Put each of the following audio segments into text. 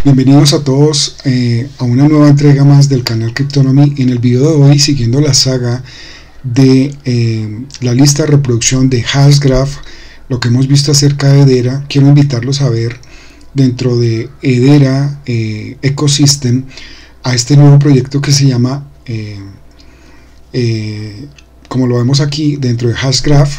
Bienvenidos a todos a una nueva entrega más del canal Cryptonomy. En el video de hoy, siguiendo la saga de la lista de reproducción de Hashgraph, lo que hemos visto acerca de Hedera, quiero invitarlos a ver dentro de Hedera Ecosystem a este nuevo proyecto que se llama, como lo vemos aquí, dentro de Hashgraph.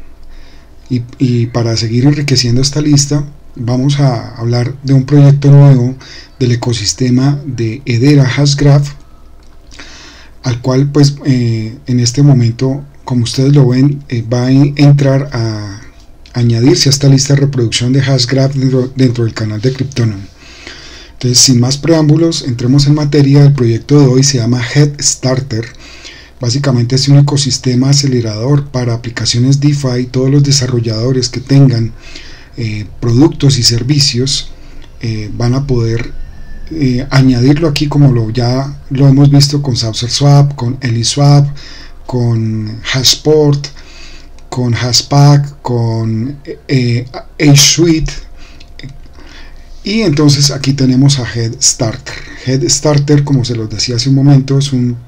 Y para seguir enriqueciendo esta lista, vamos a hablar de un proyecto nuevo del ecosistema de Hedera Hashgraph, al cual pues en este momento, como ustedes lo ven, va a entrar a añadirse a esta lista de reproducción de Hashgraph dentro del canal de Cryptonomy. Entonces, sin más preámbulos, entremos en materia. El proyecto de hoy se llama Headstarter. Básicamente es un ecosistema acelerador para aplicaciones DeFi. Todos los desarrolladores que tengan productos y servicios van a poder añadirlo aquí, como ya lo hemos visto con SaucerSwap, con EliSwap, con Hashport, con Hashpack, con HSuite. Y entonces aquí tenemos a Headstarter. Headstarter, como se los decía hace un momento,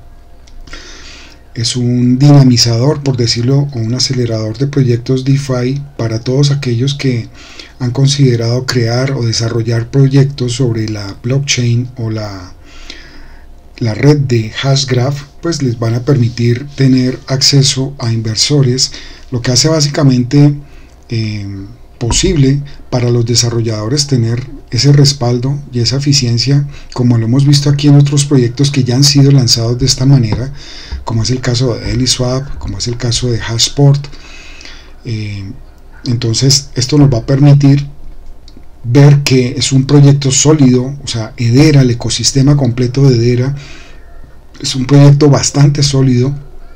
es un dinamizador, por decirlo, o un acelerador de proyectos DeFi para todos aquellos que han considerado crear o desarrollar proyectos sobre la blockchain o la red de Hashgraph. Pues les van a permitir tener acceso a inversores, lo que hace básicamente posible para los desarrolladores tener ese respaldo y esa eficiencia, como lo hemos visto aquí en otros proyectos que ya han sido lanzados de esta manera, como es el caso de EliSwap, como es el caso de Hashport. Entonces esto nos va a permitir ver que es un proyecto sólido. O sea, Hedera, el ecosistema completo de Hedera, es un proyecto bastante sólido,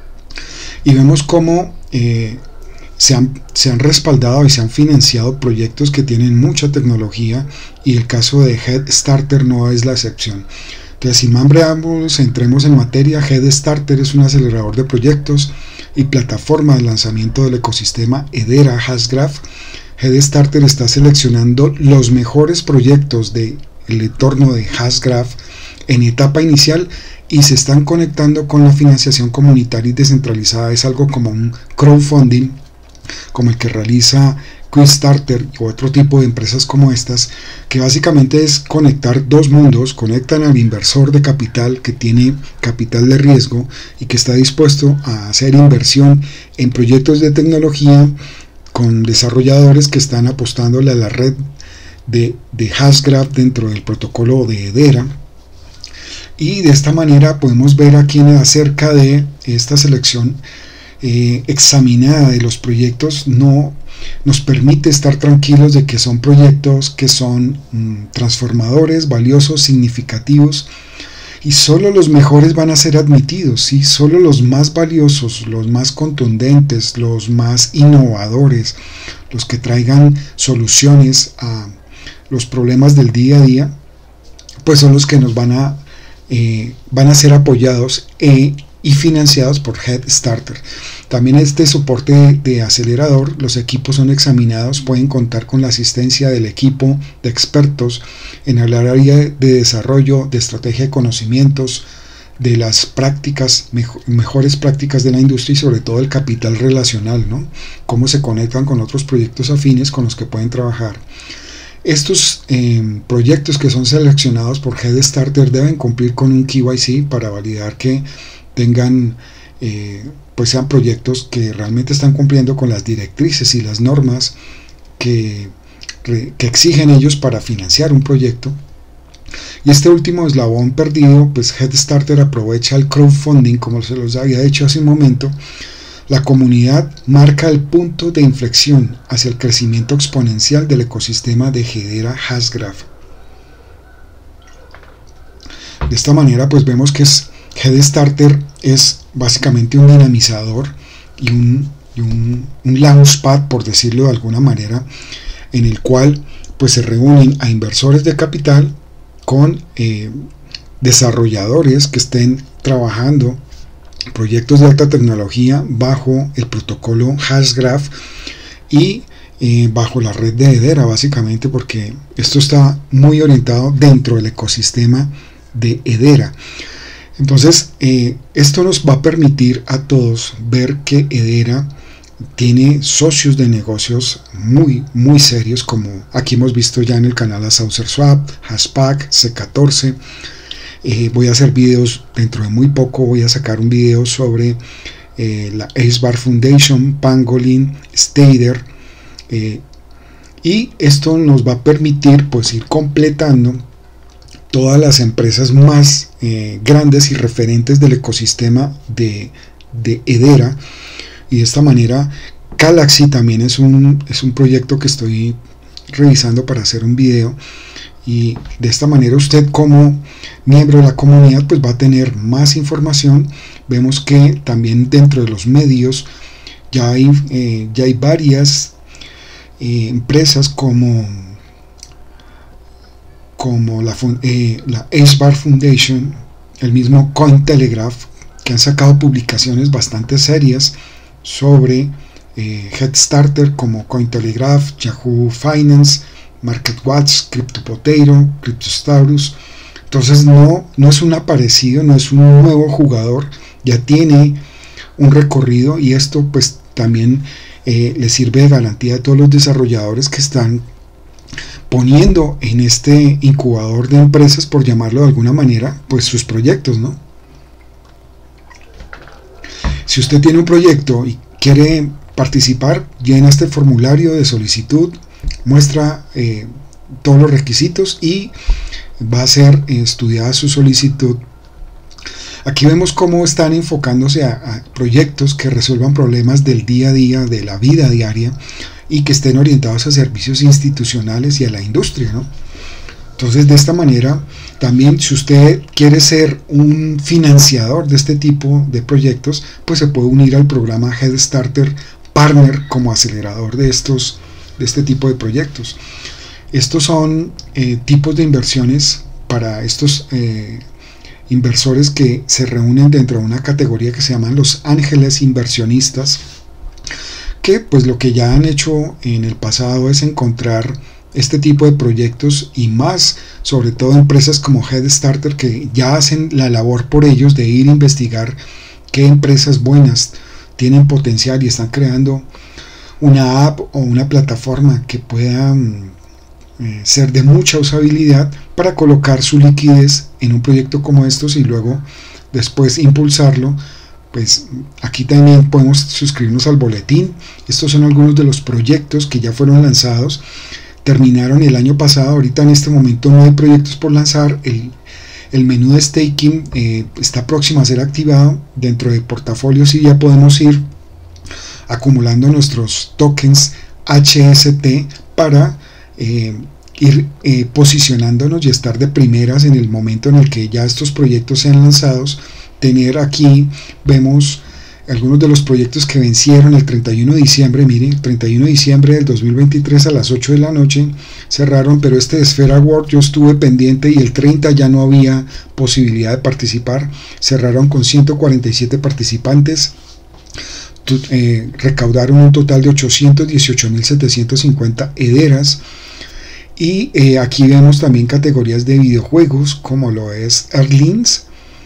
y vemos cómo se han respaldado y se han financiado proyectos que tienen mucha tecnología, y el caso de Headstarter no es la excepción. Entonces, sin más preámbulos, entremos en materia. Headstarter es un acelerador de proyectos y plataforma de lanzamiento del ecosistema Hedera Hashgraph. Headstarter está seleccionando los mejores proyectos del entorno de Hashgraph en etapa inicial y se están conectando con la financiación comunitaria y descentralizada. Es algo como un crowdfunding, como el que realiza Quickstarter u otro tipo de empresas como estas, que básicamente es conectar dos mundos. Conectan al inversor de capital que tiene capital de riesgo y que está dispuesto a hacer inversión en proyectos de tecnología, con desarrolladores que están apostándole a la red de Hashgraph dentro del protocolo de Hedera. Y de esta manera podemos ver aquí acerca de esta selección examinada de los proyectos. No nos permite estar tranquilos de que son proyectos que son transformadores, valiosos, significativos, y solo los mejores van a ser admitidos, ¿sí? Solo los más valiosos, los más contundentes, los más innovadores, los que traigan soluciones a los problemas del día a día, pues son los que nos van a ser apoyados y financiados por Headstarter. También este soporte de acelerador, los equipos son examinados, pueden contar con la asistencia del equipo de expertos en el área de desarrollo, de estrategia de conocimientos, de las prácticas, mejores prácticas de la industria, y sobre todo el capital relacional, ¿no? Cómo se conectan con otros proyectos afines con los que pueden trabajar. Estos proyectos que son seleccionados por Headstarter deben cumplir con un KYC para validar que tengan pues sean proyectos que realmente están cumpliendo con las directrices y las normas que exigen ellos para financiar un proyecto. Y este último eslabón perdido, pues Headstarter aprovecha el crowdfunding, como se los había dicho hace un momento. La comunidad marca el punto de inflexión hacia el crecimiento exponencial del ecosistema de Hedera Hashgraph. De esta manera pues vemos que Headstarter es básicamente un dinamizador y un launchpad, por decirlo de alguna manera, en el cual pues se reúnen a inversores de capital con desarrolladores que estén trabajando proyectos de alta tecnología bajo el protocolo Hashgraph, y bajo la red de Hedera, básicamente, porque esto está muy orientado dentro del ecosistema de Hedera. Entonces esto nos va a permitir a todos ver que Hedera tiene socios de negocios muy serios, como aquí hemos visto ya en el canal a SaucerSwap, Hashpack, C14. Voy a hacer videos dentro de muy poco, voy a sacar un video sobre la Acebar Foundation, Pangolin, Stader, y esto nos va a permitir pues ir completando todas las empresas más grandes y referentes del ecosistema de Hedera. Y de esta manera Calaxy también es un proyecto que estoy revisando para hacer un video, y de esta manera usted como miembro de la comunidad pues va a tener más información. Vemos que también dentro de los medios ya hay varias empresas como la Acebar Foundation, el mismo Cointelegraph, que han sacado publicaciones bastante serias sobre Headstarter, como Cointelegraph, Yahoo Finance, MarketWatch, CryptoPotato, CryptoStatus. Entonces no es un aparecido, no es un nuevo jugador, ya tiene un recorrido, y esto pues también le sirve de garantía a todos los desarrolladores que están poniendo en este incubador de empresas, por llamarlo de alguna manera, pues sus proyectos, ¿no? Si usted tiene un proyecto y quiere participar, llena este formulario de solicitud, muestra todos los requisitos y va a ser estudiada su solicitud. Aquí vemos cómo están enfocándose a proyectos que resuelvan problemas del día a día, de la vida diaria, y que estén orientados a servicios institucionales y a la industria, ¿no? Entonces, de esta manera, también si usted quiere ser un financiador de este tipo de proyectos, pues se puede unir al programa Headstarter Partner como acelerador de este tipo de proyectos. Estos son tipos de inversiones para estos inversores que se reúnen dentro de una categoría que se llaman los ángeles inversionistas, que pues lo que ya han hecho en el pasado es encontrar este tipo de proyectos, y más sobre todo empresas como Headstarter, que ya hacen la labor por ellos de ir a investigar qué empresas buenas tienen potencial y están creando una app o una plataforma que pueda ser de mucha usabilidad para colocar su liquidez en un proyecto como estos y luego después impulsarlo. Pues aquí también podemos suscribirnos al boletín. Estos son algunos de los proyectos que ya fueron lanzados, terminaron el año pasado. Ahorita en este momento no hay proyectos por lanzar. El menú de staking está próximo a ser activado dentro de portafolios, y ya podemos ir acumulando nuestros tokens HST para ir posicionándonos y estar de primeras en el momento en el que ya estos proyectos sean lanzados. Tener aquí, vemos algunos de los proyectos que vencieron el 31 de diciembre, miren, el 31 de diciembre del 2023 a las 8 de la noche cerraron, pero este de Sphere Award yo estuve pendiente y el 30 ya no había posibilidad de participar. Cerraron con 147 participantes, recaudaron un total de 818.750 hederas. Y aquí vemos también categorías de videojuegos como lo es Earthlings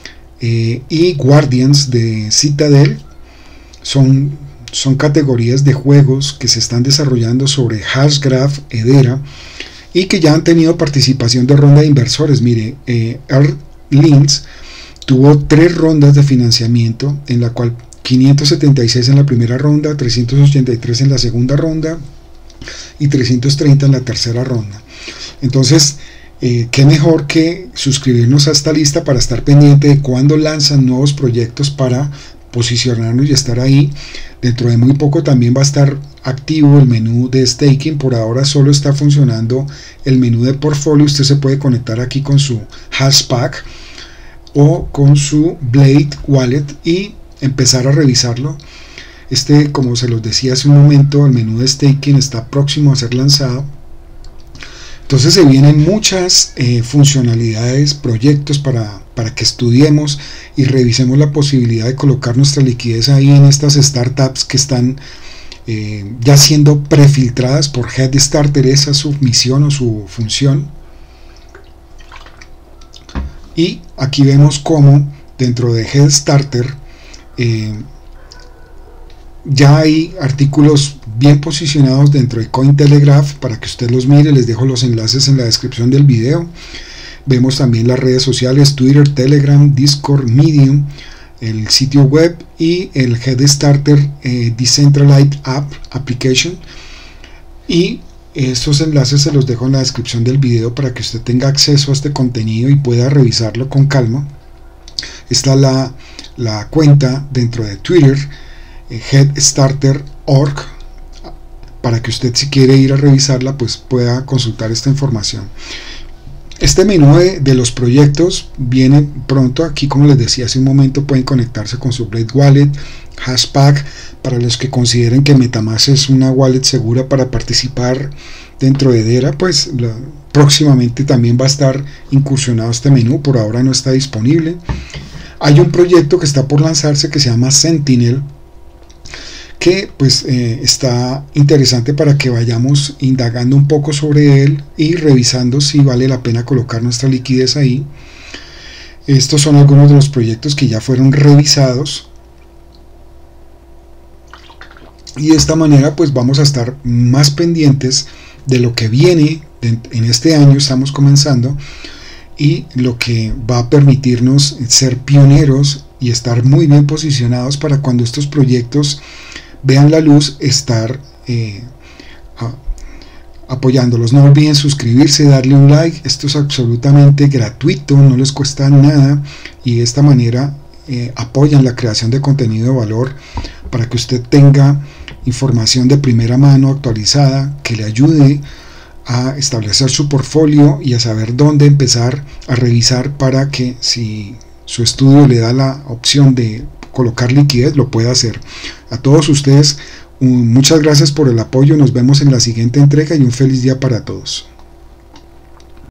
y Guardians de Citadel. Son categorías de juegos que se están desarrollando sobre Hashgraph, Hedera, y que ya han tenido participación de ronda de inversores. Mire, Earthlings tuvo 3 rondas de financiamiento, en la cual 576 en la primera ronda, 383 en la segunda ronda y 330 en la tercera ronda. Entonces, qué mejor que suscribirnos a esta lista para estar pendiente de cuando lanzan nuevos proyectos, para posicionarnos y estar ahí. Dentro de muy poco también va a estar activo el menú de staking. Por ahora solo está funcionando el menú de portfolio. Usted se puede conectar aquí con su Hashpack o con su Blade Wallet y empezar a revisarlo. Como se los decía hace un momento, el menú de staking está próximo a ser lanzado. Entonces se vienen muchas funcionalidades, proyectos para que estudiemos y revisemos la posibilidad de colocar nuestra liquidez ahí en estas startups que están ya siendo prefiltradas por HeadStarter. Esa es su misión o su función. Y aquí vemos cómo dentro de HeadStarter ya hay artículos bien posicionados dentro de Cointelegraph para que usted los mire. Les dejo los enlaces en la descripción del video. Vemos también las redes sociales: Twitter, Telegram, Discord, Medium, el sitio web y el HeadStarter Decentralized App Application. Y estos enlaces se los dejo en la descripción del video para que usted tenga acceso a este contenido y pueda revisarlo con calma. Está la cuenta dentro de Twitter, HeadStarter.org, para que usted, si quiere ir a revisarla, pues pueda consultar esta información. Este menú de los proyectos viene pronto. Aquí, como les decía hace un momento, pueden conectarse con su Blade Wallet, Hashpack, para los que consideren que MetaMask es una wallet segura para participar dentro de Hedera. Pues próximamente también va a estar incursionado este menú. Por ahora no está disponible. Hay un proyecto que está por lanzarse que se llama Sentinel, que pues está interesante para que vayamos indagando un poco sobre él y revisando si vale la pena colocar nuestra liquidez ahí. Estos son algunos de los proyectos que ya fueron revisados, y de esta manera pues vamos a estar más pendientes de lo que viene en este año. Estamos comenzando, y lo que va a permitirnos ser pioneros y estar muy bien posicionados para cuando estos proyectos vean la luz, estar apoyándolos. No olviden suscribirse, darle un like. Esto es absolutamente gratuito, no les cuesta nada, y de esta manera apoyan la creación de contenido de valor para que usted tenga información de primera mano actualizada que le ayude a establecer su portfolio y a saber dónde empezar a revisar, para que si su estudio le da la opción de colocar liquidez, lo pueda hacer. A todos ustedes, muchas gracias por el apoyo. Nos vemos en la siguiente entrega y un feliz día para todos.